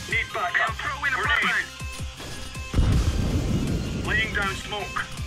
Need backup. I'm throwing a Grenade. flashbang. Laying down smoke.